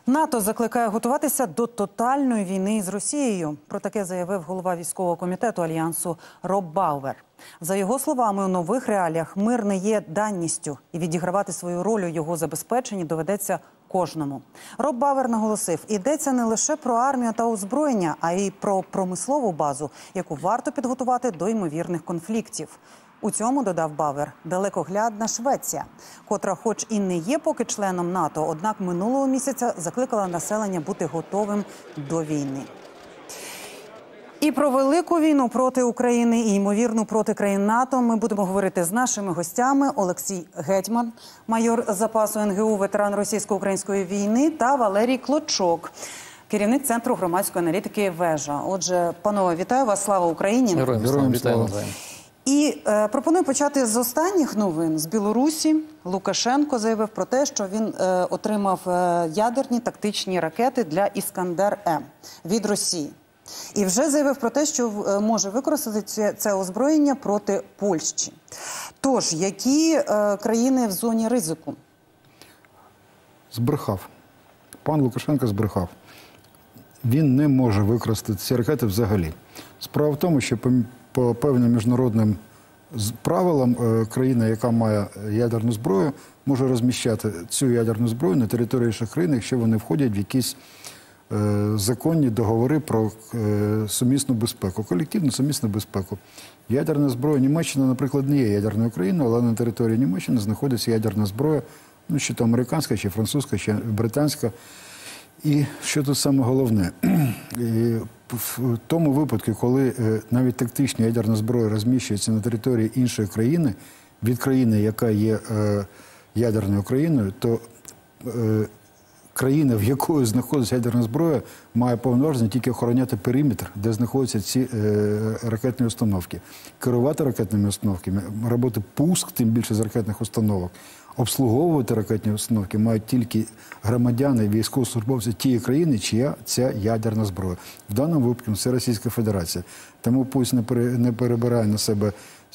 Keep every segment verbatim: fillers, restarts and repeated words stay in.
НАТО закликає готуватися до тотальної війни з Росією. Про таке заявив голова військового комітету Альянсу Роб Бауер. За його словами, у нових реаліях мир не є данністю, і відігравати свою роль у його забезпеченні доведеться кожному. Роб Бауер наголосив, йдеться не лише про армію та озброєння, а й про промислову базу, яку варто підготувати до ймовірних конфліктів. У цьому, додав Бауер, далекоглядна Швеція, котра хоч і не є поки членом НАТО, однак минулого місяця закликала населення бути готовим до війни. І про велику війну проти України і, ймовірну, проти країн НАТО ми будемо говорити з нашими гостями. Олексій Гетьман, майор запасу ен ге у, ветеран російсько-української війни, та Валерій Клочок, керівник Центру громадської аналітики «Вежа». Отже, панове, вітаю вас, слава Україні! Героям слава! І е, пропоную почати з останніх новин. З Білорусі Лукашенко заявив про те, що він е, отримав е, ядерні тактичні ракети для «Іскандер-М» від Росії. І вже заявив про те, що е, може використати це, це озброєння проти Польщі. Тож, які е, країни в зоні ризику? Збрехав. Пан Лукашенко збрехав. Він не може використати ці ракети взагалі. Справа в тому, що по, по певним міжнародним правилам країна, яка має ядерну зброю, може розміщати цю ядерну зброю на території інших країн, якщо вони входять в якісь е, законні договори про е, сумісну безпеку, колективну сумісну безпеку. Ядерна зброя Німеччина, наприклад, не є ядерною країною, але на території Німеччини знаходиться ядерна зброя, ну, чи то американська, чи французька, чи британська. І що тут саме головне, в тому випадку, коли навіть тактична ядерна зброя розміщується на території іншої країни, від країни, яка є ядерною країною, то країна, в якої знаходиться ядерна зброя, має повноваження тільки охороняти периметр, де знаходяться ці ракетні установки. Керувати ракетними установками, робити пуск, тим більше з ракетних установок. Обслуговувати ракетні установки мають тільки громадяни, військовослужбовці тієї країни, чия ця ядерна зброя. В даному випадку це Російська Федерація. Тому пусть не перебирає на себе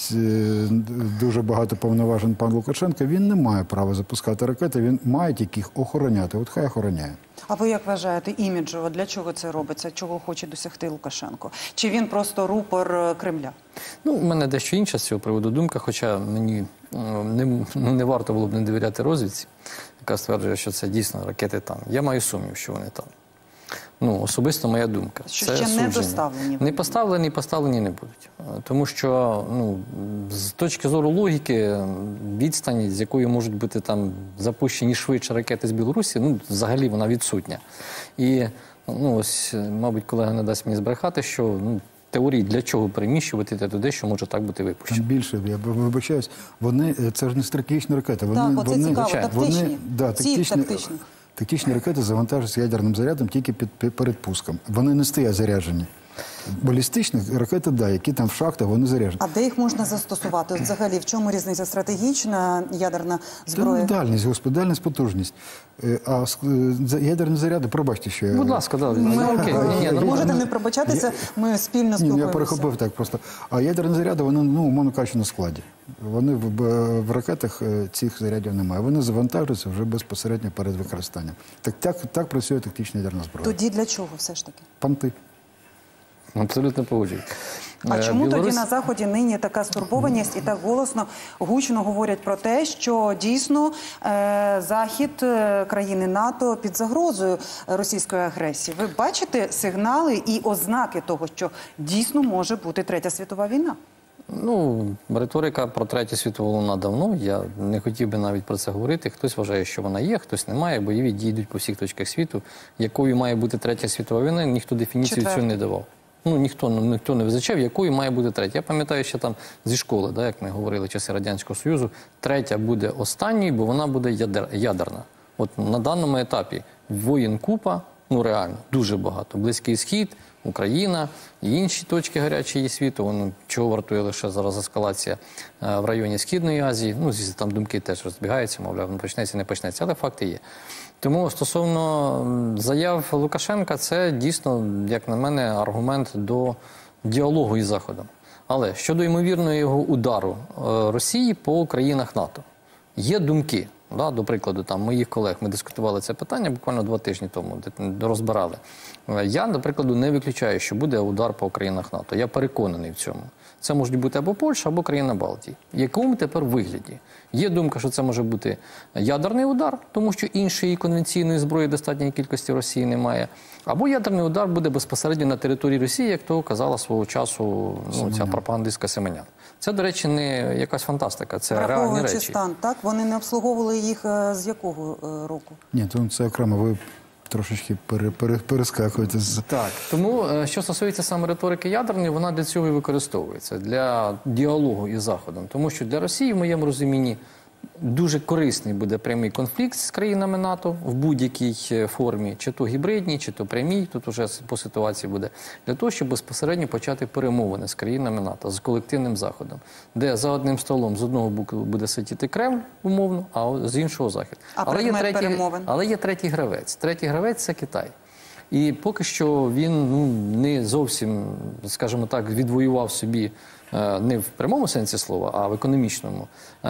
дуже багато повноважень пан Лукашенко, він не має права запускати ракети, він має тільки їх охороняти. От хай охороняє. А ви як вважаєте, іміджово, для чого це робиться? Чого хоче досягти Лукашенко? Чи він просто рупор Кремля? Ну, у мене дещо інша з цього приводу думка, хоча мені не, не варто було б не довіряти розвідці, яка стверджує, що це дійсно ракети там. Я маю сумнів, що вони там. Ну, особисто моя думка. Що це ще судження. Не доставлені? Не поставлені і поставлені не будуть. Тому що, ну, з точки зору логіки, відстань, з якою можуть бути там запущені швидше ракети з Білорусі, ну, взагалі вона відсутня. І, ну, ось, мабуть, колега не дасть мені збрехати, що, ну, теорії, для чого переміщувати те туди, що може так бути випущено. Там більше, я вибачаюсь, вони, це ж не стратегічні ракети. Вони, так, оце вони, цікаво, тактичні. Вони, да, тактичні, тактичні. Тактичні ракети завантажуються ядерним зарядом тільки під, під, перед пуском. Вони не стоять заряджені. Балістичні ракети, да, які там в шахтах, вони заряджені. А де їх можна застосувати? От взагалі, в чому різниця? Стратегічна ядерна зброя? Це дальність, господи, дальність, потужність. А ядерні заряди, пробачте, що я... Будь ласка, да. Ми окей. Ні, ні, можете не пробачатися, ми спільно спілкуємося. Ні, я перехопив так просто. А ядерні заряди, вони, ну, умовно кажучи, на складі. Вони в, в ракетах цих зарядів немає. Вони завантажуються вже безпосередньо перед використанням. Так, так, так працює тактична ядерна зброя. Тоді для чого все ж таки? Панти. Абсолютно погоджуюсь. А чому Білорусь... тоді на Заході нині така стурбованість і так голосно, гучно говорять про те, що дійсно е, Захід, е, країни НАТО під загрозою російської агресії? Ви бачите сигнали і ознаки того, що дійсно може бути Третя світова війна? Ну, риторика про Третю світову вона давно, я не хотів би навіть про це говорити. Хтось вважає, що вона є, хтось немає, бойові дії йдуть по всіх точках світу. Якою має бути Третя світова війна, ніхто дефініцію цю не давав. Ну, ніхто, ніхто не визначав, якою має бути третя. Я пам'ятаю, що там зі школи, да, як ми говорили, часи Радянського Союзу, третя буде останньою, бо вона буде ядер, ядерна. От на даному етапі воєн купа, ну реально, дуже багато. Близький Схід, Україна і інші точки гарячої світу. Воно, чого вартує лише зараз ескалація в районі Східної Азії. Ну, там думки теж розбігаються, мовляв, не почнеться, не почнеться, але факти є. Тому стосовно заяв Лукашенка, це дійсно, як на мене, аргумент до діалогу із Заходом. Але щодо ймовірного його удару Росії по країнах НАТО. Є думки, Да, до прикладу, там моїх колег, ми дискутували це питання буквально два тижні тому, де розбирали. Я, до прикладу, не виключаю, що буде удар по країнах НАТО. Я переконаний в цьому. Це можуть бути або Польща, або країна Балтії. В якому тепер вигляді? Є думка, що це може бути ядерний удар, тому що іншої конвенційної зброї достатньої кількості Росії немає. Або ядерний удар буде безпосередньо на території Росії, як то казала свого часу ну, ця пропагандистська Семенян. Це, до речі, не якась фантастика, це реальні Враховуючи речі. стан, так? Вони не обслуговували їх е, з якого е, року? Ні, то це окремо, ви трошечки пере, пере, перескакуєте з... Так, тому, е, що стосується саме риторики ядерної, вона для цього і використовується, для діалогу із Заходом. Тому що для Росії, в моєму розумінні, дуже корисний буде прямий конфлікт з країнами НАТО в будь-якій формі, чи то гібридній, чи то прямій, тут уже по ситуації буде, для того, щоб безпосередньо почати перемовини з країнами НАТО, з колективним Заходом, де за одним столом з одного боку буде сидіти Кремль, умовно, а з іншого Захід. А але, є третій, перемовин? але є третій гравець. Третій гравець – це Китай. І поки що він ну, не зовсім, скажімо так, відвоював собі не в прямому сенсі слова, а в економічному,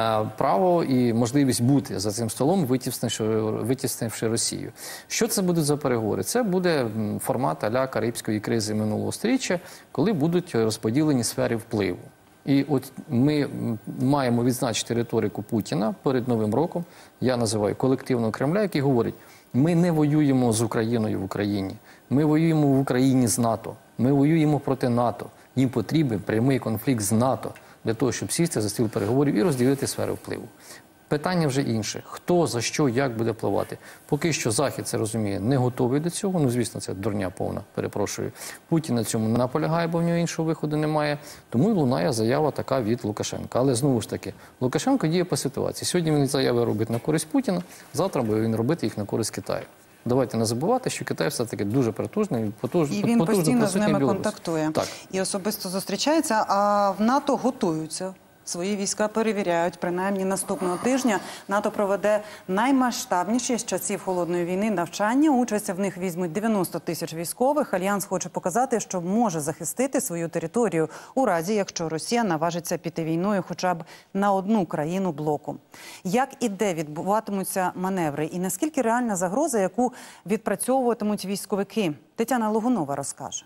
право і можливість бути за цим столом, витіснивши, витіснивши Росію. Що це будуть за переговори? Це буде формат а-ля Карибської кризи минулого сторіччя, коли будуть розподілені сфери впливу. І от ми маємо відзначити риторику Путіна перед Новим роком, я називаю колективного Кремля, який говорить: ми не воюємо з Україною в Україні, ми воюємо в Україні з НАТО, ми воюємо проти НАТО. Їм потрібен прямий конфлікт з НАТО для того, щоб сісти за стіл переговорів і розділити сфери впливу. Питання вже інше. Хто, за що, як буде впливати. Поки що Захід, це розуміє, не готовий до цього. Ну, звісно, це дурня повна, перепрошую. Путін на цьому не наполягає, бо в нього іншого виходу немає. Тому й лунає заява така від Лукашенка. Але знову ж таки, Лукашенко діє по ситуації. Сьогодні він заяви робить на користь Путіна, завтра буде він робити їх на користь Китаю. Давайте не забувати, що Китай все-таки дуже притужний, потужний. І він потужно постійно з ними Білорусь. контактує. Так. І особисто зустрічається, а в НАТО готуються. Свої війська перевіряють. Принаймні наступного тижня НАТО проведе наймасштабніші з часів Холодної війни навчання. Участь в них візьмуть дев'яносто тисяч військових. Альянс хоче показати, що може захистити свою територію у разі, якщо Росія наважиться піти війною хоча б на одну країну блоку. Як і де відбуватимуться маневри? І наскільки реальна загроза, яку відпрацьовуватимуть військовики? Тетяна Логунова розкаже.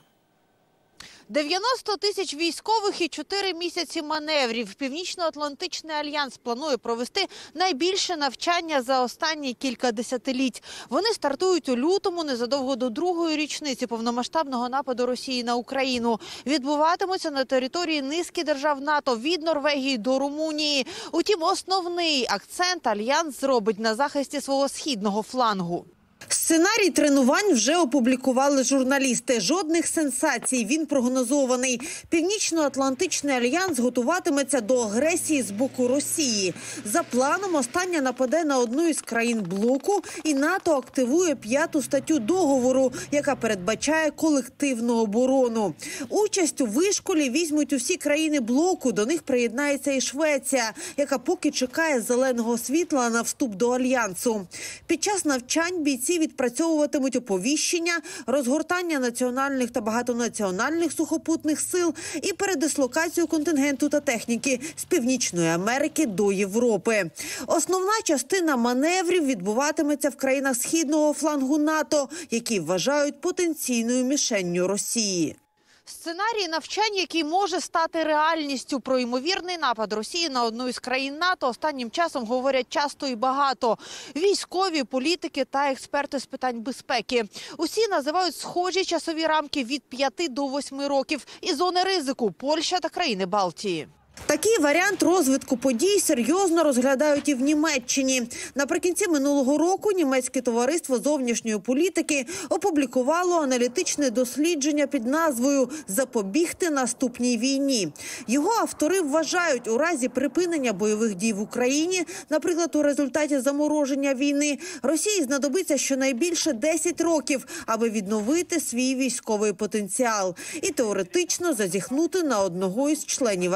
дев'яносто тисяч військових і чотири місяці маневрів. Північно-Атлантичний альянс планує провести найбільше навчання за останні кілька десятиліть. Вони стартують у лютому, незадовго до другої річниці повномасштабного нападу Росії на Україну. Відбуватимуться на території низки держав НАТО, від Норвегії до Румунії. Утім, основний акцент альянс зробить на захисті свого східного флангу. Сценарій тренувань вже опублікували журналісти. Жодних сенсацій, він прогнозований. Північно-Атлантичний альянс готуватиметься до агресії з боку Росії. За планом, остання нападе на одну із країн блоку, і НАТО активує п'яту статтю договору, яка передбачає колективну оборону. Участь у вишколі візьмуть усі країни блоку, до них приєднається і Швеція, яка поки чекає зеленого світла на вступ до альянсу. Під час навчань бійці відпрацьовуватимуть оповіщення, розгортання національних та багатонаціональних сухопутних сил і передислокацію контингенту та техніки з Північної Америки до Європи. Основна частина маневрів відбуватиметься в країнах східного флангу НАТО, які вважають потенційною мішенню Росії. Сценарій навчань, який може стати реальністю. Про ймовірний напад Росії на одну із країн НАТО останнім часом говорять часто і багато. Військові, політики та експерти з питань безпеки. Усі називають схожі часові рамки від п'яти до восьми років і зони ризику – Польща та країни Балтії. Такий варіант розвитку подій серйозно розглядають і в Німеччині. Наприкінці минулого року німецьке товариство зовнішньої політики опублікувало аналітичне дослідження під назвою «Запобігти наступній війні». Його автори вважають, у разі припинення бойових дій в Україні, наприклад, у результаті замороження війни, Росії знадобиться щонайбільше десять років, аби відновити свій військовий потенціал і теоретично зазіхнути на одного із членів Альянсу.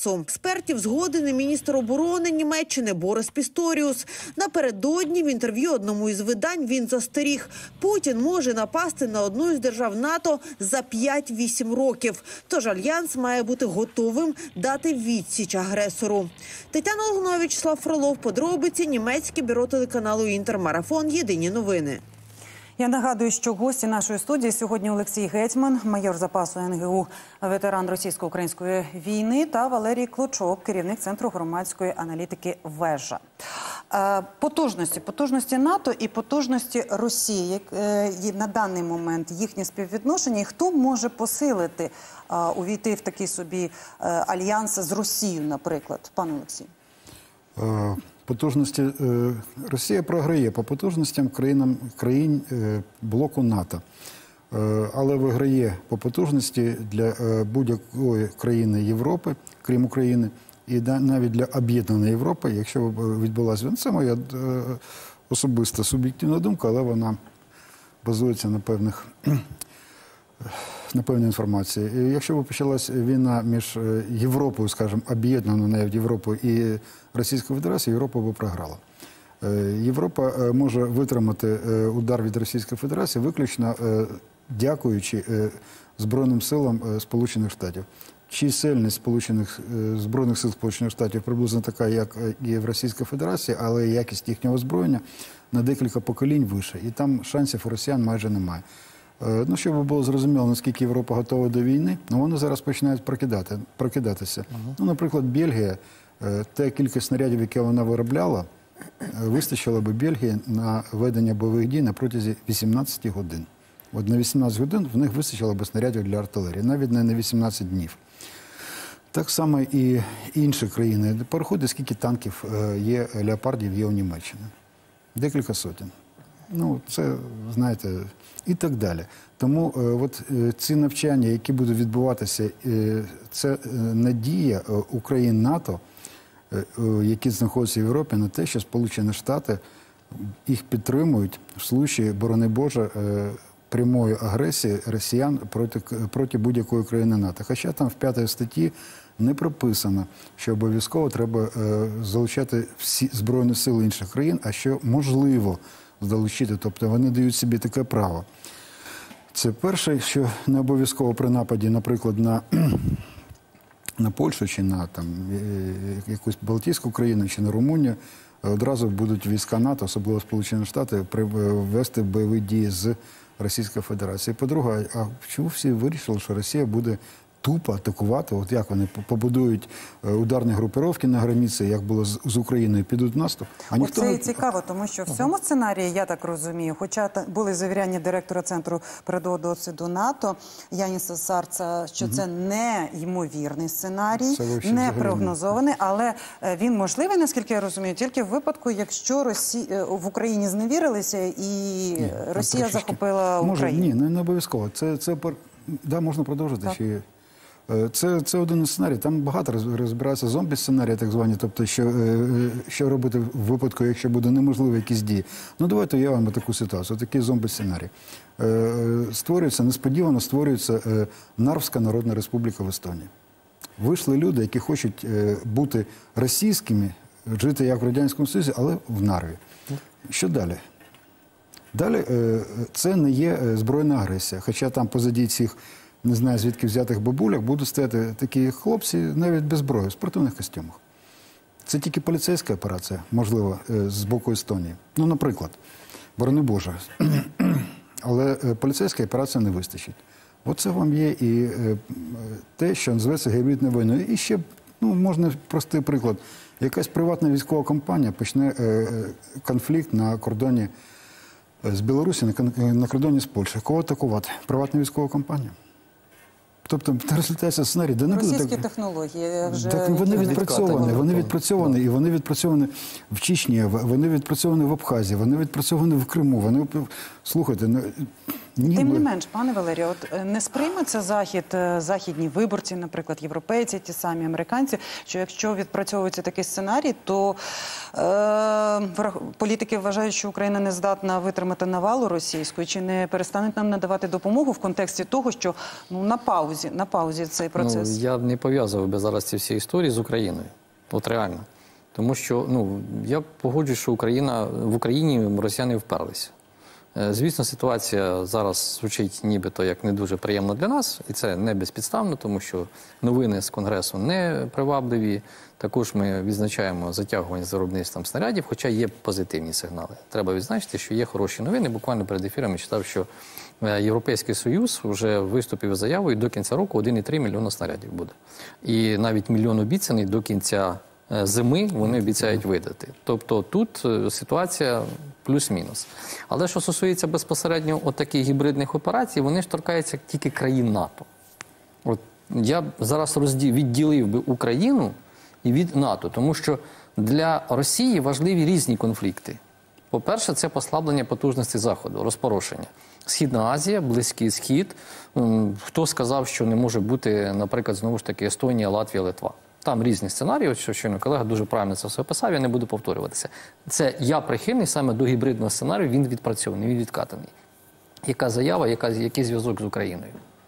Альянсу. Експертів згоден і міністр оборони Німеччини Борис Пісторіус. Напередодні в інтерв'ю одному із видань він застеріг. Путін може напасти на одну із держав НАТО за п'ять-вісім років. Тож Альянс має бути готовим дати відсіч агресору. Тетяна Логунова, Вячеслав Фролов, подробиці, німецьке бюро телеканалу «Інтермарафон». Єдині новини. Я нагадую, що гості нашої студії сьогодні Олексій Гетьман, майор запасу ен ге у, ветеран російсько-української війни, та Валерій Клочок, керівник Центру громадської аналітики «Вежа». Е, Потужності, потужності НАТО і потужності Росії, як, е, є на даний момент їхнє співвідношення, і хто може посилити, е, увійти в такий собі е, альянс з Росією, наприклад, пане Олексій? Е, Потужності е, Росія програє по потужностям країнам країн е, блоку НАТО, е, але виграє по потужності для е, будь-якої країни Європи, крім України, і да, навіть для об'єднаної Європи, якщо б відбулася війна. Це моя е, особиста суб'єктивна думка, але вона базується на певних на певній інформації. І якщо б почалася війна між Європою, скажімо, об'єднаною навіть Європою і Російською Федерацією, Європа б програла. Європа може витримати удар від Російської Федерації виключно дякуючи Збройним силам Сполучених Штатів. Чисельність Сполучених, Збройних сил Сполучених Штатів приблизно така, як і в Російській Федерації, але якість їхнього озброєння на декілька поколінь вище. І там шансів у росіян майже немає. Ну, щоб було зрозуміло, наскільки Європа готова до війни, ну, вони зараз починають прокидати, прокидатися. Uh-huh. Ну, наприклад, Бельгія, те кількість снарядів, яке вона виробляла, вистачило би Бельгії на ведення бойових дій на протязі вісімнадцяти годин. От на вісімнадцять годин в них вистачило би снарядів для артилерії, навіть не на вісімнадцять днів. Так само і інші країни. Порахуйте, скільки танків є, леопардів є у Німеччині. Декілька сотень. Ну, це, знаєте, і так далі. Тому е, от е, ці навчання, які будуть відбуватися, е, це е, надія е, України, НАТО, е, е, які знаходяться в Європі, на те, що Сполучені Штати їх підтримують в случаї, борони Боже, е, прямої агресії росіян проти, проти будь-якої країни НАТО. Хоча там в п'ятій статті не прописано, що обов'язково треба е, залучати всі збройні сили інших країн, а що можливо залучити, тобто вони дають собі таке право. Це перше, що не обов'язково при нападі, наприклад, на, на Польщу чи на там, якусь Балтійську країну чи на Румунію, одразу будуть війська НАТО, особливо Сполучені Штати, ввести бойові дії з Російської Федерації. По-друге, а чому всі вирішили, що Росія буде тупо атакувати, от як вони побудують ударні групировки на границі, як було з, з Україною, підуть в наступ. А ніхто Оце не... і цікаво, тому що в цьому сценарії, я так розумію, хоча були завіряння директора Центру передового досвіду НАТО Яніса Сарца, що угу. це не ймовірний сценарій, не прогнозований, але він можливий, наскільки я розумію, тільки в випадку, якщо Росі... в Україні зневірилися і ні, Росія захопила Україну. Може, ні, не, не обов'язково. Це, це, да, можна продовжити. Ще... Це, це один із сценарій. Там багато розбирається зомбі-сценарії, так звані, тобто, що, що робити в випадку, якщо буде неможливі якісь дії. Ну, давайте уявимо таку ситуацію, такий зомбі-сценарій. Створюється, несподівано створюється Нарвська Народна Республіка в Естонії. Вийшли люди, які хочуть бути російськими, жити як в Радянському Союзі, але в Нарві. Що далі? Далі це не є збройна агресія, хоча там позаді цих, не знаю, звідки взятих бабуляк, будуть стояти такі хлопці навіть без зброї, в спортивних костюмах. Це тільки поліцейська операція, можливо, з боку Естонії. Ну, наприклад, борони Боже. Але поліцейська операція не вистачить. Оце вам є і те, що називається гібридною війною. І ще, ну, можна простий приклад. Якась приватна військова компанія почне конфлікт на кордоні з Білорусі, на кордоні з Польщею. Кого атакувати? Приватну військову компанію. Тобто, розглядається сценарій, де не буде... Російські технології вже... Так вони відпрацьовані, вони відпрацьовані, і вони відпрацьовані в Чечні, вони відпрацьовані в Абхазії, вони відпрацьовані в Криму. Вони... Слухайте, Ніби. Тим не менш, пане Валерію, от е, не сприйметься Захід, е, західні виборці, наприклад, європейці, ті самі американці, що якщо відпрацьовується такий сценарій, то е, врах- політики вважають, що Україна не здатна витримати навалу російської, чи не перестануть нам надавати допомогу в контексті того, що ну, на паузі, на паузі цей процес. Ну, я б не пов'язував би зараз ці всі історії з Україною. От реально. Тому що, ну, я погоджуюсь, що Україна, в Україні росіяни вперлися. Е, Звісно, ситуація зараз звучить нібито як не дуже приємно для нас, і це не безпідставно, тому що новини з Конгресу не привабливі. Також ми відзначаємо затягування з виробництвом снарядів, хоча є позитивні сигнали. Треба відзначити, що є хороші новини. Буквально перед ефіром я читав, що е, Європейський Союз вже виступив із заявою, до кінця року один цілих три мільйона снарядів буде. І навіть мільйон обіцяний до кінця е, зими вони обіцяють видати. Тобто тут е, ситуація плюс-мінус. Але що стосується безпосередньо от таких гібридних операцій, вони ж торкаються тільки країн НАТО. От я б зараз розділ, відділив би Україну і від НАТО, тому що для Росії важливі різні конфлікти. По-перше, це послаблення потужності Заходу, розпорошення. Східна Азія, Близький Схід. М, Хто сказав, що не може бути, наприклад, знову ж таки Естонія, Латвія, Литва? Там різні сценарії, от що щойно колега дуже правильно це все описав, я не буду повторюватися. Це я прихильний саме до гібридного сценарію, він відпрацьований, він відкатаний. Яка заява, яка, який зв'язок з Україною?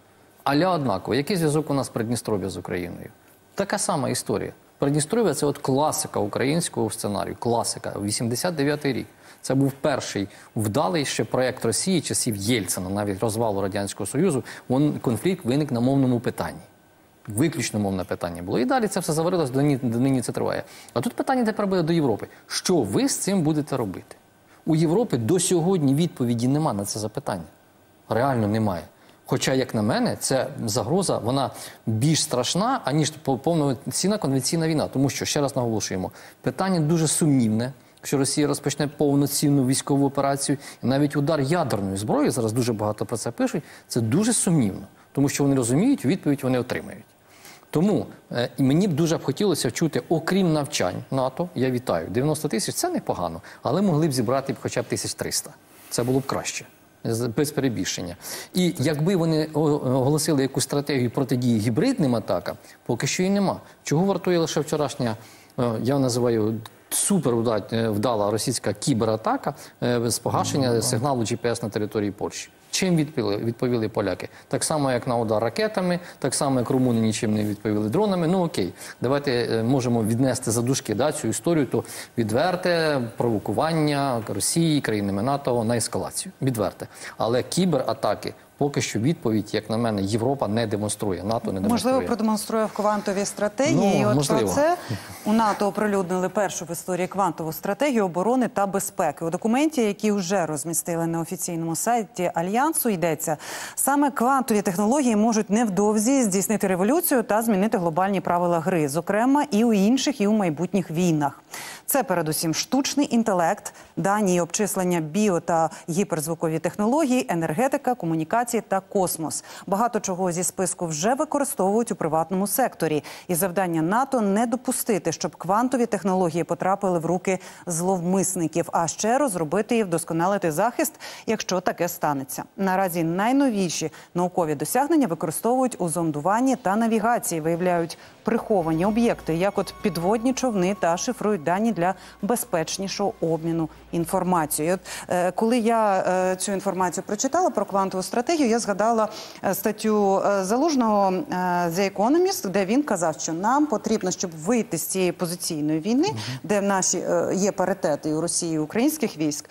Аля однаково, який зв'язок у нас Придністров'я з Україною? Така сама історія. Придністров'я – це от класика українського сценарію, класика, вісімдесят дев'ятий рік. Це був перший вдалий ще проєкт Росії часів Єльцина, навіть розвалу Радянського Союзу. Вон конфлікт виник на мовному питанні. Виключно мовне питання було. І далі це все заварилось, до нині, до нині це триває. А тут питання тепер буде до Європи. Що ви з цим будете робити? У Європи до сьогодні відповіді нема на це запитання. Реально немає. Хоча, як на мене, ця загроза, вона більш страшна, аніж повноцінна конвенційна війна. Тому що, ще раз наголошуємо, питання дуже сумнівне. Якщо Росія розпочне повноцінну військову операцію, і навіть удар ядерною зброєю, зараз дуже багато про це пишуть, це дуже сумнівно. Тому що вони розуміють, відповідь вони отримають. Тому е, мені б дуже б хотілося вчути, окрім навчань НАТО, я вітаю, дев'яносто тисяч – це непогано, але могли б зібрати б хоча б тисяч триста. Це було б краще, без перебільшення. І якби вони оголосили якусь стратегію протидії гібридним атакам, поки що і нема. Чого вартує лише вчорашня, я називаю супер вдала російська кібератака з погашення сигналу джі пі ес на території Польщі. Чим відповіли, відповіли поляки? Так само, як на удар ракетами, так само, як румуни нічим не відповіли дронами. Ну окей, давайте можемо віднести за дужки да, цю історію, то відверте провокування Росії, країнами НАТО на ескалацію. Відверте. Але кібератаки поки що відповідь, як на мене, Європа не демонструє, НАТО не демонструє. Можливо, продемонструє в квантовій стратегії. Ну, і от можливо. про це у НАТО оприлюднили першу в історії квантову стратегію оборони та безпеки. У документі, який вже розмістили на офіційному сайті Альянсу, йдеться, саме квантові технології можуть невдовзі здійснити революцію та змінити глобальні правила гри, зокрема і у інших, і у майбутніх війнах. Це передусім штучний інтелект, дані і обчислення біо- та гіперзвукові технології, енергетика, комунікації та космос. Багато чого зі списку вже використовують у приватному секторі. І завдання НАТО – не допустити, щоб квантові технології потрапили в руки зловмисників, а ще розробити і вдосконалити захист, якщо таке станеться. Наразі найновіші наукові досягнення використовують у зондуванні та навігації, виявляють приховані об'єкти, як от підводні човни, та шифрують дані для безпечнішого обміну інформацією. От, е, коли я е, цю інформацію прочитала про квантову стратегію, я згадала е, статтю е, Залужного е, The Economist, де він казав, що нам потрібно, щоб вийти з цієї позиційної війни, угу. де в наші е, є паритети у Росії і українських військ,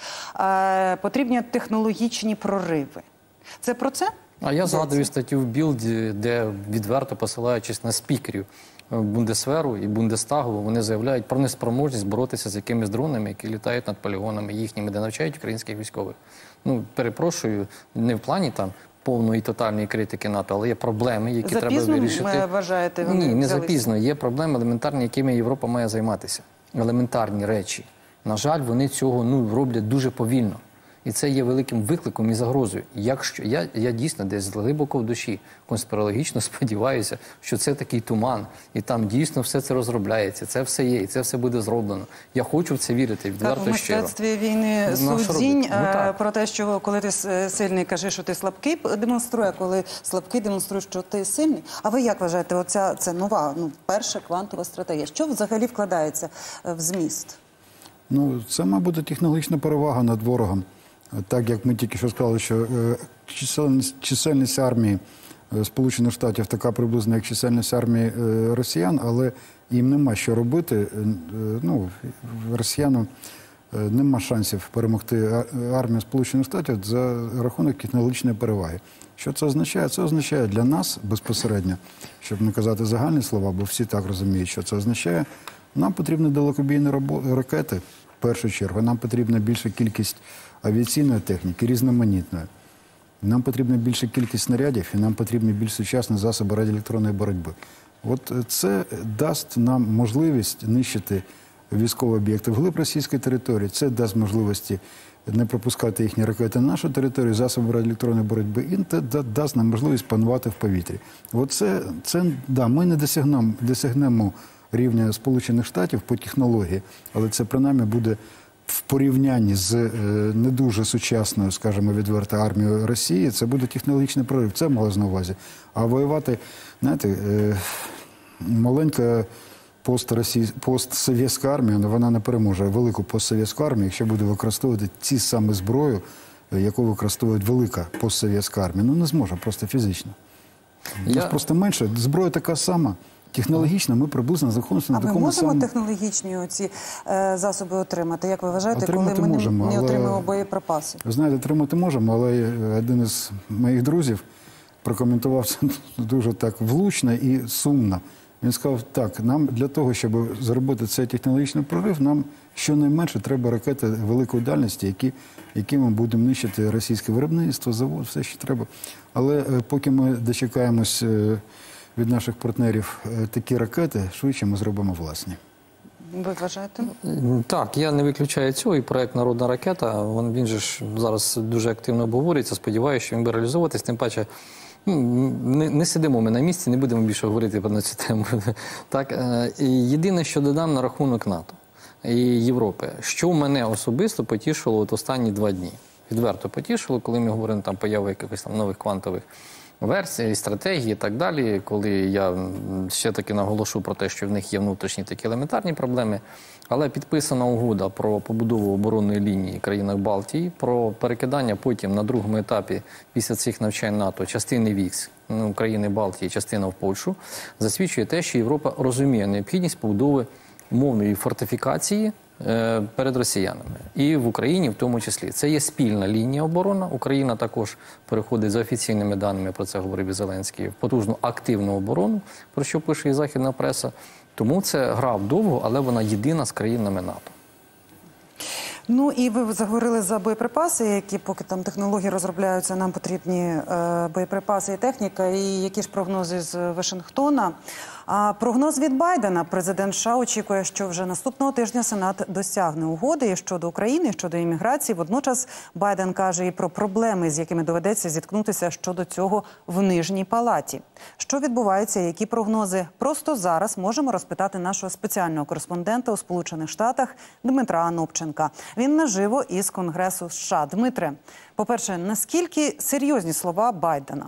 е, потрібні технологічні прориви. Це про це? А я згадую статтю в Білді, де відверто посилаючись на спікерів Бундесверу і Бундестагу, вони заявляють про неспроможність боротися з якимись дронами, які літають над полігонами їхніми, де навчають українських військових. Ну, перепрошую, не в плані там повної тотальної критики НАТО, але є проблеми, які запізно, треба вирішити. Запізно, вважаєте? Ні, не запізно. Є проблеми елементарні, якими Європа має займатися. Елементарні речі. На жаль, вони цього ну, роблять дуже повільно. І це є великим викликом і загрозою. Якщо я, я дійсно десь глибоко в душі конспірологічно сподіваюся, що це такий туман, і там дійсно все це розробляється, це все є, і це все буде зроблено. Я хочу в це вірити, відверто Так, в щиро. мистецтві війни Ну, а що судінь робити? Ну, так. про те, що коли ти с- сильний, кажи, що ти слабкий, демонструє, коли слабкий, демонструє, що ти сильний. А ви як вважаєте, оця це нова, ну, перша квантова стратегія? Що взагалі вкладається е, в зміст? Ну, це, мабуть, технологічна перевага над ворогом. Так, як ми тільки що сказали, що е, чисельність, чисельність армії е, Сполучених Штатів така приблизно, як чисельність армії е, росіян, але їм нема що робити. Е, ну, росіянам е, нема шансів перемогти а- армію Сполучених Штатів за рахунок технологічної переваги. Що це означає? Це означає для нас безпосередньо, щоб не казати загальні слова, бо всі так розуміють, що це означає. Нам потрібні далекобійні рабо- ракети, в першу чергу. Нам потрібна більша кількість авіаційної техніки, різноманітної. Нам потрібна більша кількість снарядів і нам потрібні більш сучасні засоби радіоелектронної боротьби. От це дасть нам можливість нищити військові об'єкти вглиб російської території. Це дасть можливості не пропускати їхні ракети на нашу територію, засоби радіоелектронної боротьби, і це да- дасть нам можливість панувати в повітрі. От це, це да, ми не досягнемо, досягнемо рівня Сполучених Штатів по технології, але це принаймні буде в порівнянні з е, не дуже сучасною, скажімо, відверто армією Росії, це буде технологічний прорив. Це малось на увазі. А воювати, знаєте, е, маленька постросій- постсовєтська армія, ну, вона не переможе велику постсовєтську армію, якщо буде використовувати ці саме зброю, е, яку використовує велика постсовєтська армія. Ну, не зможе, просто фізично. Я- Нас просто менше. Зброя така сама. Технологічно ми приблизно знаходимося на А ми такому можемо самому... технологічні оці е, засоби отримати? Як ви вважаєте, Отримати коли ми можемо, не, не але- отримуємо боєприпаси? Ви знаєте, отримати можемо, але один із моїх друзів прокоментував це дуже так влучно і сумно. Він сказав, так, нам для того, щоб зробити цей технологічний прорив, нам щонайменше треба ракети великої дальності, які, які ми будемо нищити російське виробництво, завод, все, що треба. Але е, поки ми дочекаємось е, від наших партнерів е, такі ракети, швидше ми зробимо власні. Ви вважаєте? Так, я не виключаю цього. І проект «Народна ракета», він, він же ж зараз дуже активно обговорюється. Сподіваюся, що він буде реалізовуватись. Тим паче, ну, не, не сидимо ми на місці, не будемо більше говорити на цю тему. Так, е, і єдине, що додам на рахунок НАТО і Європи, що мене особисто потішило от останні два дні. Відверто потішило, коли ми говоримо там появи якихось там нових квантових версій, стратегії і так далі, коли я м, ще таки наголошу про те, що в них є внутрішні такі елементарні проблеми, але підписана угода про побудову оборонної лінії в країнах Балтії, про перекидання потім на другому етапі після цих навчань НАТО частини військ ну, країни Балтії, частина в Польщу, засвідчує те, що Європа розуміє необхідність побудови умовної фортифікації е, перед росіянами. І в Україні в тому числі. Це є спільна лінія оборони. Україна також переходить за офіційними даними, про це говорив і Зеленський, в потужну активну оборону, про що пише і західна преса. Тому це гра вдовго, але вона єдина з країнами НАТО. Ну і ви заговорили за боєприпаси, які поки там технології розробляються, нам потрібні е, боєприпаси і техніка. І які ж прогнози з Вашингтона? А прогноз від Байдена. Президент США очікує, що вже наступного тижня Сенат досягне угоди щодо України, щодо імміграції. Водночас Байден каже і про проблеми, з якими доведеться зіткнутися щодо цього в Нижній палаті. Що відбувається, які прогнози? Просто зараз можемо розпитати нашого спеціального кореспондента у Сполучених Штатах Дмитра Анопченка. Він наживо із Конгресу США. Дмитре, по-перше, наскільки серйозні слова Байдена?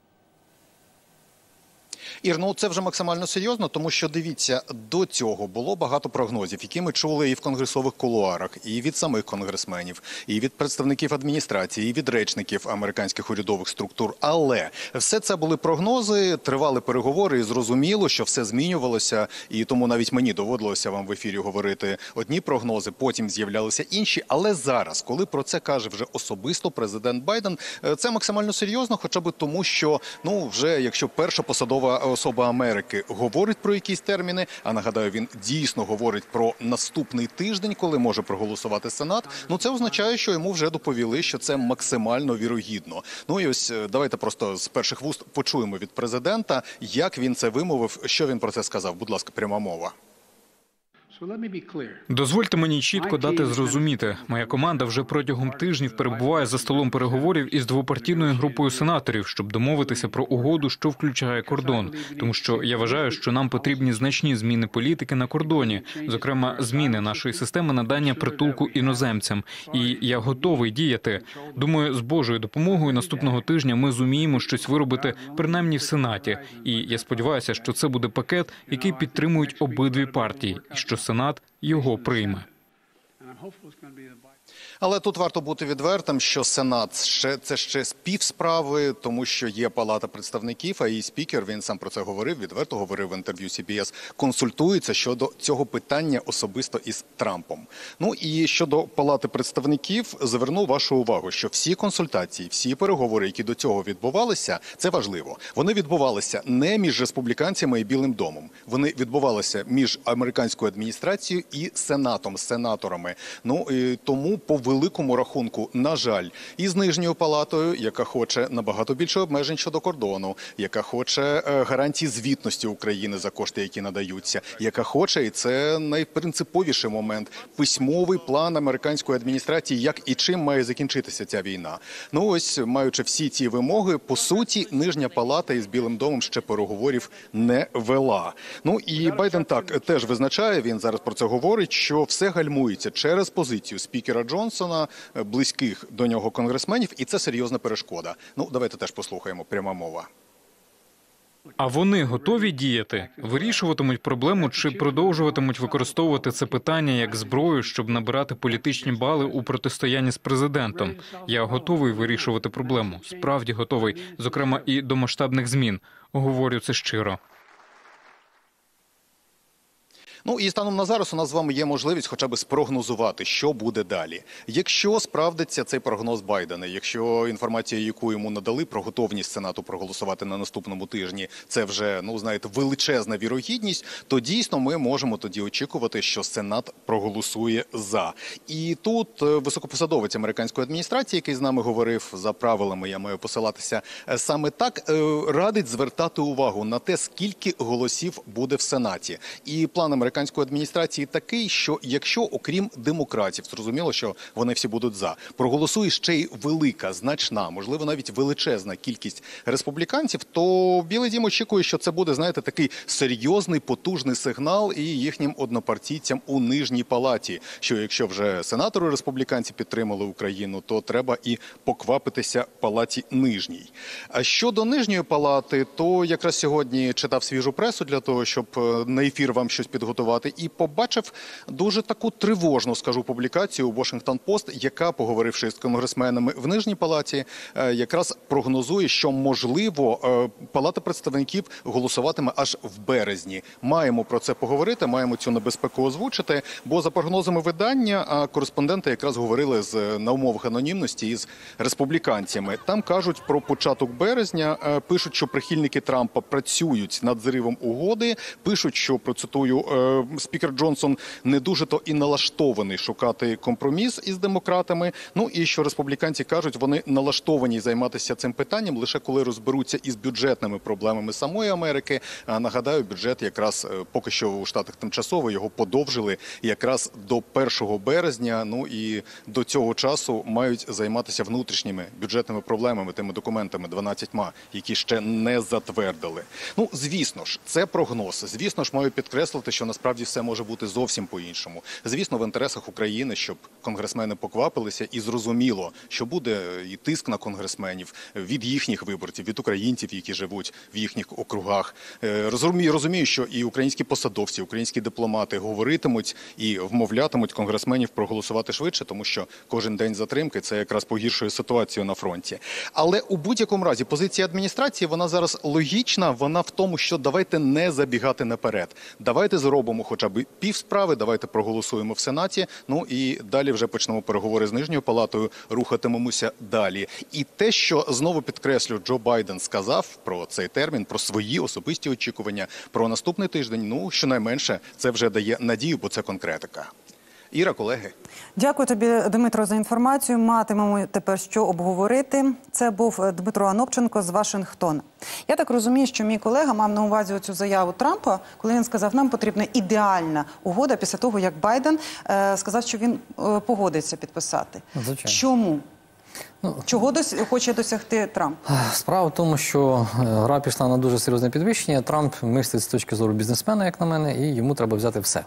Ір, ну це вже максимально серйозно, тому що, дивіться, до цього було багато прогнозів, які ми чули і в конгресових кулуарах, і від самих конгресменів, і від представників адміністрації, і від речників американських урядових структур. Але все це були прогнози, тривали переговори, і зрозуміло, що все змінювалося, і тому навіть мені доводилося вам в ефірі говорити одні прогнози, потім з'являлися інші. Але зараз, коли про це каже вже особисто президент Байден, це максимально серйозно, хоча б тому, що, ну, вже якщо перша посадова особа Америки говорить про якісь терміни, а нагадаю, він дійсно говорить про наступний тиждень, коли може проголосувати Сенат, ну це означає, що йому вже доповіли, що це максимально вірогідно. Ну і ось давайте просто з перших вуст почуємо від президента, як він це вимовив, що він про це сказав. Будь ласка, пряма мова. Дозвольте мені чітко дати зрозуміти. Моя команда вже протягом тижнів перебуває за столом переговорів із двопартійною групою сенаторів, щоб домовитися про угоду, що включає кордон. Тому що я вважаю, що нам потрібні значні зміни політики на кордоні, зокрема, зміни нашої системи надання притулку іноземцям. І я готовий діяти. Думаю, з Божою допомогою наступного тижня ми зуміємо щось виробити, принаймні в Сенаті. І я сподіваюся, що це буде пакет, який підтримують обидві партії, і що Сенат його прийме. Але тут варто бути відвертим, що Сенат ще, це ще співсправи, тому що є Палата представників, а її спікер, він сам про це говорив, відверто говорив в інтерв'ю Сі Бі Ес, консультується щодо цього питання особисто із Трампом. Ну і щодо Палати представників, зверну вашу увагу, що всі консультації, всі переговори, які до цього відбувалися, це важливо. Вони відбувалися не між республіканцями і Білим домом. Вони відбувалися між американською адміністрацією і Сенатом, з сенаторами. Ну і тому по великому рахунку, на жаль, і з Нижньою палатою, яка хоче набагато більше обмежень щодо кордону, яка хоче гарантій звітності України за кошти, які надаються, яка хоче, і це найпринциповіший момент, письмовий план американської адміністрації, як і чим має закінчитися ця війна. Ну ось, маючи всі ці вимоги, по суті, Нижня палата із Білим домом ще переговорів не вела. Ну і Байден так теж визначає, він зараз про це говорить, що все гальмується через позицію спікера Джонсона, близьких до нього конгресменів, і це серйозна перешкода. Ну, давайте теж послухаємо, пряма мова. А вони готові діяти? Вирішуватимуть проблему чи продовжуватимуть використовувати це питання як зброю, щоб набирати політичні бали у протистоянні з президентом? Я готовий вирішувати проблему. Справді готовий. Зокрема, і до масштабних змін. Говорю це щиро. Ну і станом на зараз у нас з вами є можливість хоча б спрогнозувати, що буде далі. Якщо справдиться цей прогноз Байдена, якщо інформація, яку йому надали про готовність Сенату проголосувати на наступному тижні, це вже, ну знаєте, величезна вірогідність, то дійсно ми можемо тоді очікувати, що Сенат проголосує за. І тут високопосадовець американської адміністрації, який з нами говорив, за правилами я маю посилатися, саме так радить звертати увагу на те, скільки голосів буде в Сенаті. І план американської адміністрації такий, що якщо, окрім демократів, зрозуміло, що вони всі будуть за, проголосує ще й велика, значна, можливо, навіть величезна кількість республіканців, то Білий дім очікує, що це буде, знаєте, такий серйозний, потужний сигнал і їхнім однопартійцям у Нижній палаті, що якщо вже сенатори республіканці підтримали Україну, то треба і поквапитися палаті Нижній. А щодо Нижньої палати, то якраз сьогодні читав свіжу пресу для того, щоб на ефір вам щось підготувати, і побачив дуже таку тривожну, скажу, публікацію у Washington Post, яка, поговоривши з конгресменами в Нижній палаті, якраз прогнозує, що, можливо, Палата представників голосуватиме аж в березні. Маємо про це поговорити, маємо цю небезпеку озвучити, бо за прогнозами видання кореспонденти якраз говорили з, на умовах анонімності із республіканцями. Там кажуть про початок березня, пишуть, що прихильники Трампа працюють над зривом угоди, пишуть, що, процитую, спікер Джонсон не дуже-то і налаштований шукати компроміс із демократами. Ну і що республіканці кажуть, вони налаштовані займатися цим питанням лише коли розберуться із бюджетними проблемами самої Америки. А нагадаю, бюджет якраз поки що у Штатах тимчасово його подовжили якраз до першого березня. Ну і до цього часу мають займатися внутрішніми бюджетними проблемами, тими документами дванадцятьма, які ще не затвердили. Ну, звісно ж, це прогноз. Звісно ж, маю підкреслити, що насправді все може бути зовсім по-іншому. Звісно, в інтересах України, щоб конгресмени поквапилися і зрозуміло, що буде і тиск на конгресменів від їхніх виборців, від українців, які живуть в їхніх округах. Розумію, розумію, що і українські посадовці, українські дипломати говоритимуть і вмовлятимуть конгресменів проголосувати швидше, тому що кожен день затримки – це якраз погіршує ситуацію на фронті. Але у будь-якому разі позиція адміністрації, вона зараз логічна, вона в тому, що давайте не забігати наперед. Давайте зробимо хоча б пів справи, давайте проголосуємо в Сенаті, ну і далі вже почнемо переговори з Нижньою палатою, рухатимемося далі. І те, що, знову підкреслю, Джо Байден сказав про цей термін, про свої особисті очікування, про наступний тиждень, ну, щонайменше, це вже дає надію, бо це конкретика. Іра, колеги. Дякую тобі, Дмитро, за інформацію. Матимемо тепер що обговорити. Це був Дмитро Анопченко з Вашингтона. Я так розумію, що мій колега мав на увазі оцю заяву Трампа, коли він сказав, нам потрібна ідеальна угода після того, як Байден е, сказав, що він е, погодиться підписати. Звичайно. Чому? Ну, Чого дос... хоче досягти Трамп? Справа в тому, що гра пішла на дуже серйозне підвищення. Трамп мислить з точки зору бізнесмена, як на мене, і йому треба взяти все.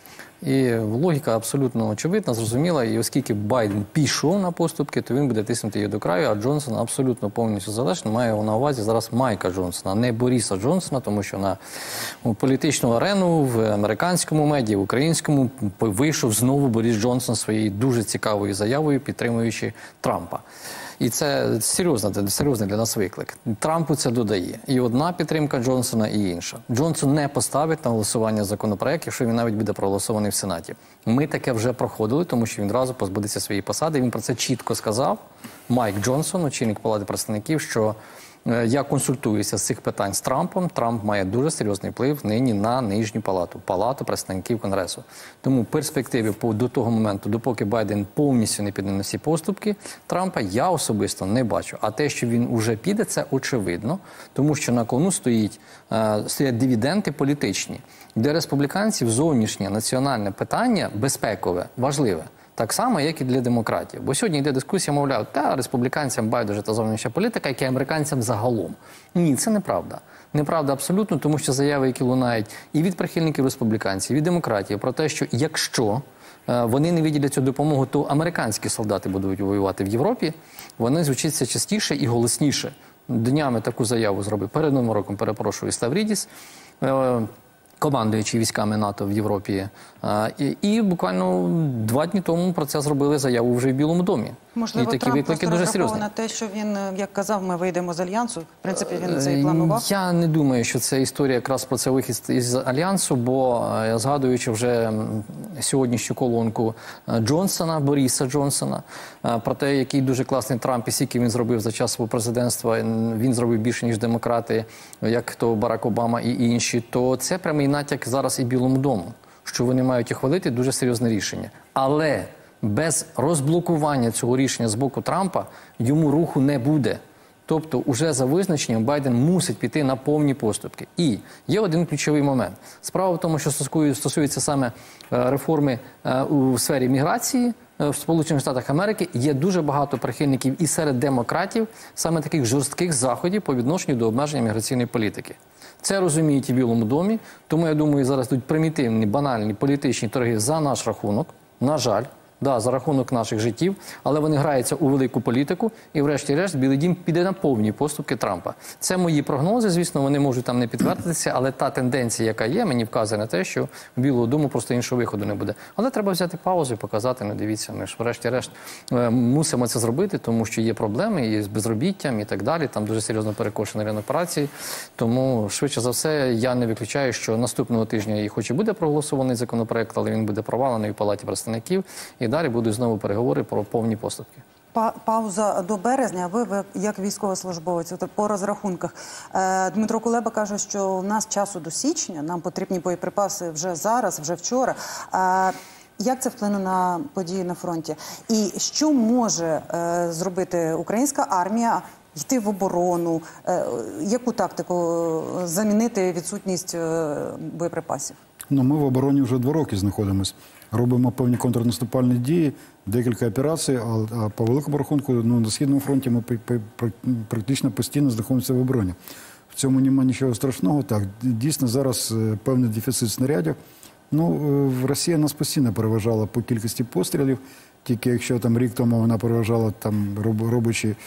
І логіка абсолютно очевидна, зрозуміла. І оскільки Байден пішов на поступки, то він буде тиснути її до краю, а Джонсон абсолютно повністю залежний. Має на увазі зараз Майка Джонсона, а не Боріса Джонсона, тому що на політичну арену в американському медіа, в українському вийшов знову Борис Джонсон своєю дуже цікавою заявою, підтримуючи Трампа. І це серйозно, серйозний для нас виклик. Трампу це додає. І одна підтримка Джонсона, і інша. Джонсон не поставить на голосування законопроект, якщо він навіть буде проголосований в Сенаті. Ми таке вже проходили, тому що він одразу позбудеться своєї посади. Він про це чітко сказав. Майк Джонсон, очільник Палати представників, що я консультуюся з цих питань з Трампом. Трамп має дуже серйозний вплив нині на нижню палату, палату представників Конгресу. Тому в перспективі до того моменту, допоки Байден повністю не піде на всі поступки Трампа, я особисто не бачу. А те, що він уже піде, це очевидно, тому що на кону стоїть, е, стоять дивіденди політичні, де республіканців зовнішнє національне питання, безпекове, важливе. Так само, як і для демократів. Бо сьогодні йде дискусія, мовляв, та республіканцям байдуже та зовнішня політика, як і американцям загалом. Ні, це неправда. Неправда абсолютно, тому що заяви, які лунають і від прихильників республіканців, і від демократів, про те, що якщо е, вони не виділять цю допомогу, то американські солдати будуть воювати в Європі, вони звучаться частіше і голосніше. Днями таку заяву зробив перед Новим роком, перепрошую, Ставрідіс, е, командуючи військами НАТО в Європі. І, і буквально два дні тому про це зробили заяву вже в Білому домі. Можливо, і такі Трамп виклики просто дуже серйозні. на те, що він, як казав, ми вийдемо з Альянсу. В принципі, він це і планував. Я не думаю, що це історія якраз про це вихід із Альянсу, бо згадуючи вже сьогоднішню колонку Джонсона, Боріса Джонсона, про те, який дуже класний Трамп і скільки він зробив за час свого президентства, він зробив більше, ніж демократи, як то Барак Обама і інші, то це прямий натяк зараз і Білому дому, що вони мають ухвалити дуже серйозне рішення. Але без розблокування цього рішення з боку Трампа йому руху не буде. Тобто, уже за визначенням Байден мусить піти на повні поступки. І є один ключовий момент. Справа в тому, що стосується саме реформи у сфері міграції в Сполучених Штатах Америки, є дуже багато прихильників і серед демократів саме таких жорстких заходів по відношенню до обмеження міграційної політики. Це розуміють і в Білому домі, тому, я думаю, зараз тут примітивні, банальні політичні торги за наш рахунок, на жаль, да, за рахунок наших життів, але вони граються у велику політику, і врешті-решт Білий дім піде на повні поступки Трампа. Це мої прогнози, звісно, вони можуть там не підтвердитися, але та тенденція, яка є, мені вказує на те, що у Білого дому просто іншого виходу не буде. Але треба взяти паузу і показати, ну дивіться, ми ж врешті-решт мусимо це зробити, тому що є проблеми і з безробіттям і так далі, там дуже серйозно перекошений ринок праці, тому швидше за все я не виключаю, що наступного тижня і хоч і буде проголосований законопроект, але він буде провалений у Палаті представників. І далі будуть знову переговори про повні поступки. Па пауза до березня. Ви, ви як військовослужбовець, по розрахунках. Е, Дмитро Кулеба каже, що у нас часу до січня, нам потрібні боєприпаси вже зараз, вже вчора. Е, як це вплине на події на фронті? І що може е, зробити українська армія? Йти в оборону? Е, яку тактику замінити відсутність е, боєприпасів? Ну, ми в обороні вже два роки знаходимося. Робимо певні контрнаступальні дії, декілька операцій, а по великому рахунку ну, на Східному фронті ми практично постійно знаходимося в обороні. В цьому немає нічого страшного. Так, дійсно, зараз певний дефіцит снарядів. Ну, Росія нас постійно переважала по кількості пострілів, тільки якщо там рік тому вона переважала, там, робочи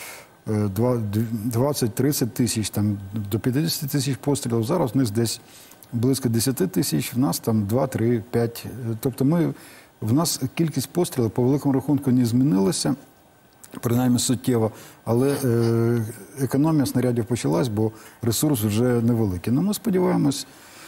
двадцять-тридцять тисяч, там, до п'ятдесят тисяч пострілів, зараз у них десь близько десять тисяч, в нас там два, три, п'ять. Тобто ми, в нас кількість пострілів по великому рахунку не змінилася, принаймні суттєво, але е, економія снарядів почалась, бо ресурс вже невеликий. Ну, ми сподіваємось,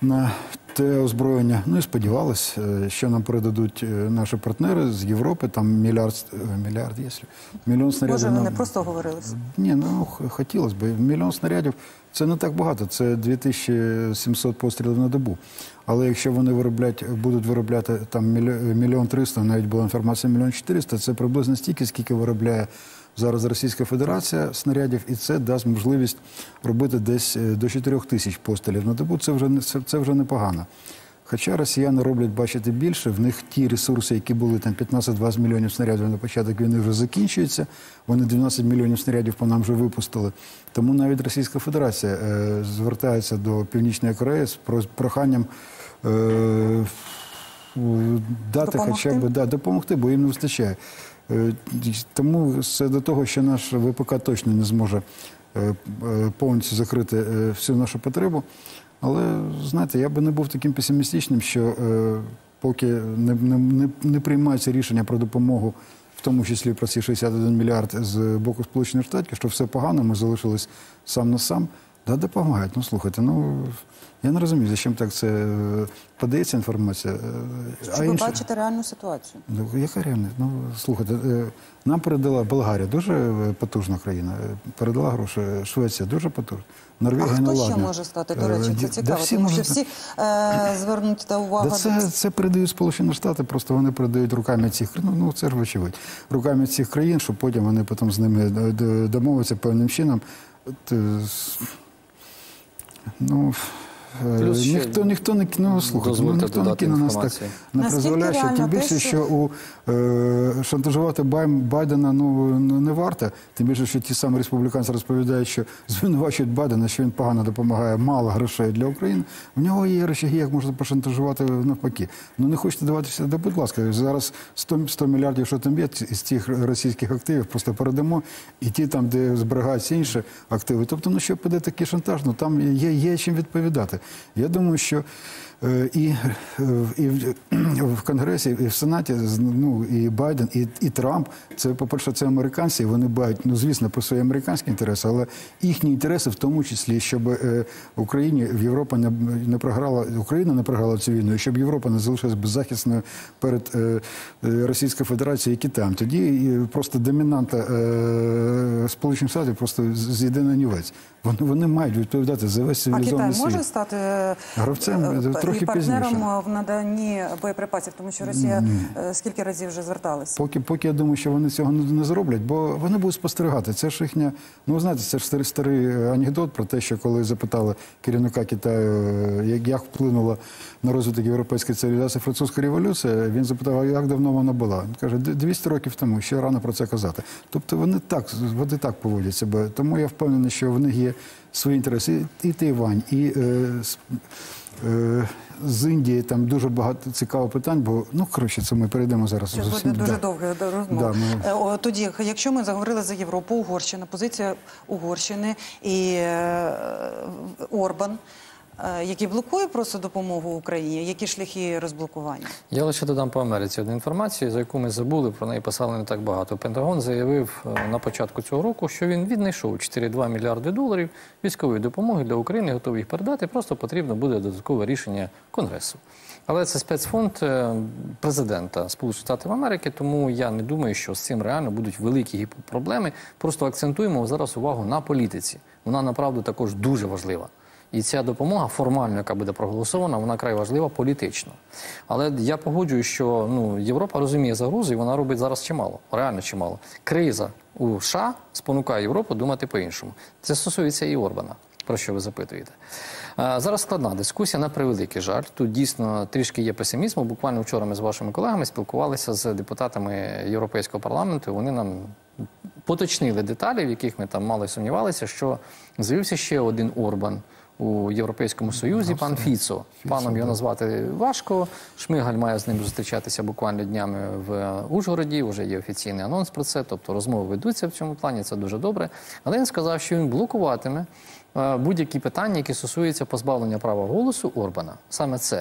на те озброєння. Ну і сподівалися, що нам передадуть наші партнери з Європи, там мільярд, мільярд є, мільйон снарядів. Може, ви нам... не просто говорилися? Ні, ну хотілося б. Мільйон снарядів – це не так багато, це дві тисячі сімсот пострілів на добу. Але якщо вони вироблять, будуть виробляти там мільйон триста, навіть була інформація мільйон чотириста, це приблизно стільки, скільки виробляє зараз Російська Федерація снарядів, і це дасть можливість робити десь до чотирьох тисяч пострілів на добу. Це вже, це, це вже непогано. Хоча росіяни роблять, бачите, більше, в них ті ресурси, які були там п'ятнадцять-двадцять мільйонів снарядів на початок війни, вже закінчуються. Вони дванадцять мільйонів снарядів по нам вже випустили. Тому навіть Російська Федерація е, звертається до Північної Кореї з проханням е, дати допомогти? хоча б да, допомогти, бо їм не вистачає. Е, тому це до того, що наш ВПК точно не зможе е, е, повністю закрити е, всю нашу потребу. Але, знаєте, я би не був таким песимістичним, що е, поки не, не, не приймається рішення про допомогу, в тому числі про ці шістдесят один мільярд з боку Сполучених Штатів, що все погано, ми залишились сам на сам, да, допомагають. Ну, слухайте, ну, я не розумію, за чим так це е, подається інформація. Чи а ви інше... бачите реальну ситуацію? Ну, яка реальна? Ну, слухайте, е, нам передала Болгарія, дуже потужна країна, передала гроші, Швеція дуже потужна. Норвегія, а хто ну, ще ладно. може стати, до речі? Це Да, цікаво, всі тому що можуть... всі е, звернуть та увагу. Да це, це передають Сполучені Штати, просто вони передають руками цих країн, ну це ж вочевидь, руками цих країн, щоб потім вони потім з ними домовляться певним чином. От, ну, Плюс ще ніхто, ніхто не ну, слухайте, ну, ніхто не кине нас так на призволяще, тим більше, що у, е, шантажувати Байдена ну, не варто, тим більше, що ті самі республіканці розповідають, що звинувачують Байдена, що він погано допомагає, мало грошей для України, в нього є речаги, як можна пошантажувати навпаки. Ну не хочете даватися, да будь ласка, зараз сто мільярдів, що там є, з цих російських активів просто передамо, і ті там, де зберігаються інші активи. Тобто, ну що піде такий шантаж, ну там є, є чим відповідати. Я думаю, що е, і, е, і в, в Конгресі, і в Сенаті, ну, і Байден, і, і Трамп, це, по-перше, це американці, вони дбають, ну, звісно, про свої американські інтереси, але їхні інтереси в тому числі, щоб е, Україні, в Європа не, не програла, Україна не програла цю війну, і щоб Європа не залишилась беззахисною перед е, Російською Федерацією і Китаєм. Тоді просто домінанта е, Сполучених Штатів просто зійде на нівець. Вони, вони мають відповідати за весь цивілізований світ. А Китай може стати гравцем трохи і партнером пізніше в наданні боєприпасів, тому що Росія mm. скільки разів вже зверталася? Поки, поки я думаю, що вони цього не, не зроблять, бо вони будуть спостерігати. Це ж їхня, ну ви знаєте, це ж старий, старий анекдот про те, що коли запитали керівника Китаю, як, як вплинула на розвиток європейської цивілізації французька революція, він запитав, а як давно вона була? Він каже, двісті років тому, ще рано про це казати. Тобто вони так, вони так поводять себе. Тому я впевнений, що в них є свої інтереси. І, і Тайвань, і е, е, з Індії там дуже багато цікавих питань, бо, ну, коротше, це ми перейдемо зараз. Це буде зовсім, дуже да. довга розмова. Да, ми... Тоді, якщо ми заговорили за Європу, Угорщина, позиція Угорщини і е, Орбан, який блокує просто допомогу Україні, які шляхи розблокування? Я лише додам по Америці одну інформацію, за яку ми забули, про неї писали не так багато. Пентагон заявив на початку цього року, що він віднайшов чотири цілих дві мільярди доларів військової допомоги для України, готовий їх передати, просто потрібно буде додаткове рішення Конгресу. Але це спецфонд президента Сполучених Штатів Америки, тому я не думаю, що з цим реально будуть великі проблеми. Просто акцентуємо зараз увагу на політиці. Вона, направду, також дуже важлива. І ця допомога формально, яка буде проголосована, вона край важлива політично. Але я погоджуюсь, що ну, Європа розуміє загрозу, і вона робить зараз чимало, реально чимало. Криза у США спонукає Європу думати по-іншому. Це стосується і Орбана, про що ви запитуєте. Зараз складна дискусія, на превеликий жаль. Тут дійсно трішки є песимізму. Буквально вчора ми з вашими колегами спілкувалися з депутатами Європейського парламенту, і вони нам поточнили деталі, в яких ми там мало сумнівалися, що з'явився ще один Орбан у Європейському Союзі, пан Фіцо. Паном його назвати важко. Шмигаль має з ним зустрічатися буквально днями в Ужгороді. Вже є офіційний анонс про це, тобто розмови ведуться в цьому плані, це дуже добре. Але він сказав, що він блокуватиме будь-які питання, які стосуються позбавлення права голосу Орбана. Саме це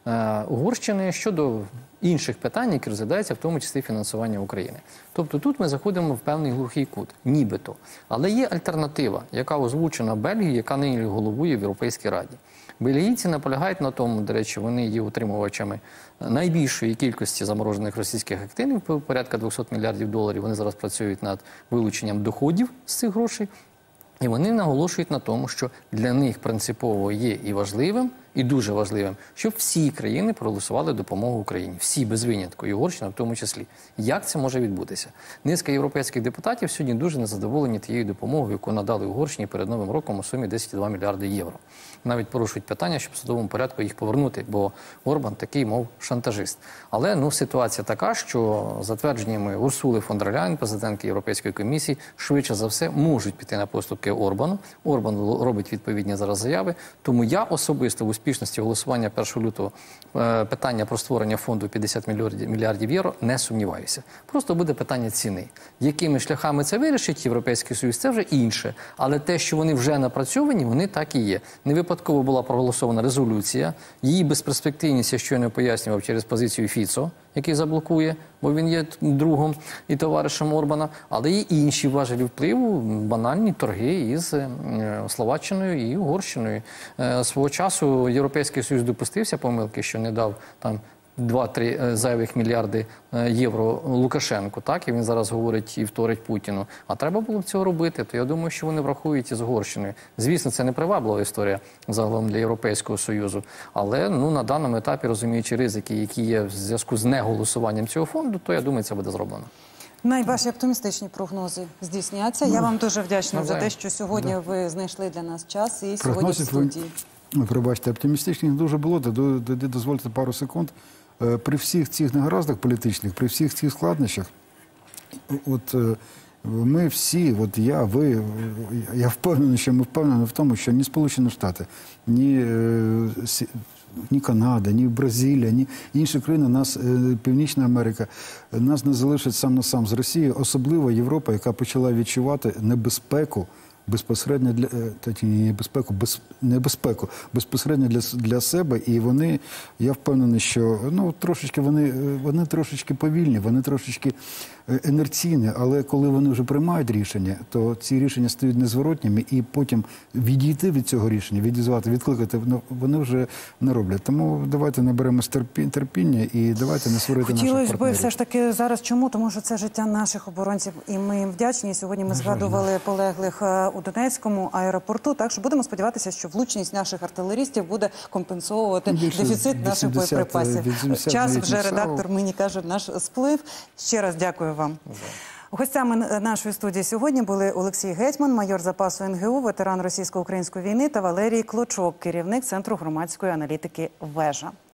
е, Угорщини щодо інших питань, які розглядаються, в тому числі фінансування України. Тобто тут ми заходимо в певний глухий кут, нібито. Але є альтернатива, яка озвучена Бельгією, яка нині головує в Європейській Раді. Бельгійці наполягають на тому, до речі, вони є утримувачами найбільшої кількості заморожених російських активів, порядка двохсот мільярдів доларів. Вони зараз працюють над вилученням доходів з цих грошей. І вони наголошують на тому, що для них принципово є і важливим, і дуже важливим, щоб всі країни проголосували допомогу Україні. Всі, без винятку, і Угорщина в тому числі. Як це може відбутися? Низка європейських депутатів сьогодні дуже незадоволені тією допомогою, яку надали Угорщині перед Новим роком у сумі десять цілих дві мільярди євро. Навіть порушують питання, щоб в судовому порядку їх повернути, бо Орбан такий, мов, шантажист. Але ну, ситуація така, що за твердженнями Урсули фон дер Ляєн, президентки Європейської комісії, швидше за все можуть піти на поступки Орбану. Орбан робить відповідні зараз заяви. Тому я особисто в успішності голосування першого лютого е, питання про створення фонду п'ятдесят мільярдів євро не сумніваюся. Просто буде питання ціни. Якими шляхами це вирішить Європейський Союз, це вже інше. Але те, що вони вже напрацьовані, вони так і є. Не випадково була проголосована резолюція. Її безперспективність, я щойно пояснював, через позицію Фіцо, який заблокує, бо він є другом і товаришем Орбана. Але є інші важелі впливу, банальні торги із е, Словаччиною і Угорщиною. Е, свого часу Європейський Союз допустився помилки, що не дав там два-три зайвих мільярди євро Лукашенку, так, і він зараз говорить і вторить Путіну. А треба було б цього робити, то я думаю, що вони врахують із Угорщиною. Звісно, це не приваблива історія загалом для Європейського Союзу, але ну, на даному етапі, розуміючи ризики, які є в зв'язку з неголосуванням цього фонду, то я думаю, це буде зроблено. Найважчі оптимістичні прогнози здійсняться. Я вам дуже вдячна за те, що сьогодні Да. ви знайшли для нас час і сьогодні в Прогнозів ви- студії. Ви пробачте, оптимістичних дуже було, то до- до- дозвольте пару секунд. Е, При всіх цих негараздах політичних, при всіх цих складнощах, от е, ми всі, от я, ви, е, я впевнений, що ми впевнені в тому, що ні Сполучені Штати, ні, е, Сі- ні Канада, ні Бразилія, ні інші країни, нас, е, Північна Америка, е, нас не залишать сам на сам з Росією, особливо Європа, яка почала відчувати небезпеку, безпосередньо для е, та ні, небезпеку, без, небезпеку безпосередньо для, с- для себе, і вони, я впевнений, що ну трошечки вони, е, вони трошечки повільні, вони трошечки е, інерційні, але коли вони вже приймають рішення, то ці рішення стають незворотніми, і потім відійти від цього рішення, відізвати, відкликати, ну, вони вже не роблять. Тому давайте наберемо терпі- терпіння і давайте не сварити наших Хотілося б партнерів. все ж таки зараз чому? Тому що це життя наших оборонців, і ми їм вдячні. Сьогодні ми згадували полеглих е, у Донецькому аеропорту, так що будемо сподіватися, що влучність наших артилерістів буде компенсовувати Більше дефіцит наших вісімдесят, боєприпасів. вісімдесят Час навіть вже не редактор ставив. мені каже, наш сплив. Ще раз дякую вам. Гостями нашої студії сьогодні були Олексій Гетьман, майор запасу ен ге у, ветеран російсько-української війни, та Валерій Клочок, керівник Центру громадської аналітики «Вежа».